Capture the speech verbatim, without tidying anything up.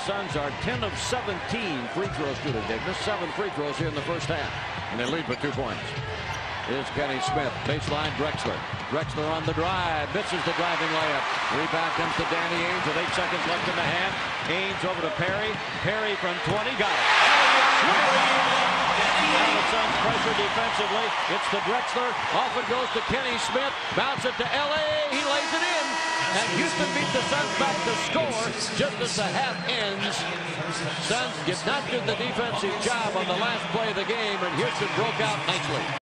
Suns are ten of seventeen free throw shooting. They've missed seven free throws here in the first half. And they lead by two points. Here's Kenny Smith. Baseline Drexler. Drexler on the drive. Misses the driving layup. Rebound comes to Danny Ainge with eight seconds left in the half. Ainge over to Perry. Perry from twenty. Got it. Now the Suns pressure defensively. It's the Drexler. Off it goes to Kenny Smith. Bounce it to L A. He lays it in. And Houston beat the Suns back to score just as the half ends. Suns did not do the defensive job on the last play of the game, and Houston broke out nicely.